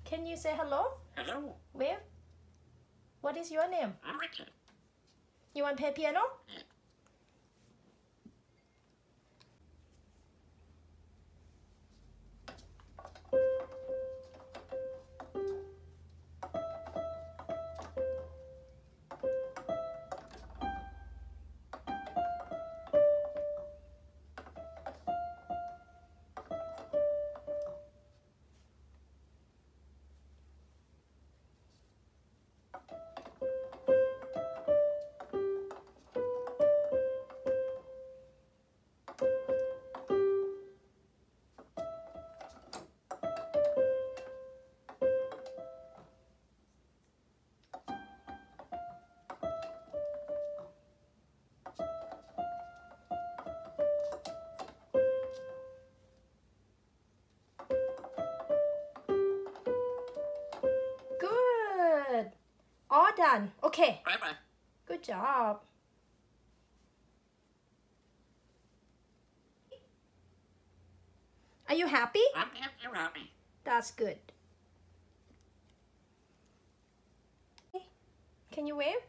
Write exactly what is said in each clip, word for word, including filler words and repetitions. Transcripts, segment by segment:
Can you say hello? Hello. Wave. What is your name? I'm Richard. You want to play piano? Yeah. Good. All done. Okay. Bye bye. Good job. Are you happy? I'm happy about me. That's good. Can you wave?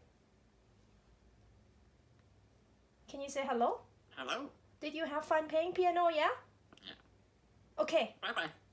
Can you say hello? Hello. Did you have fun playing piano, yeah? Yeah. Okay. Bye bye.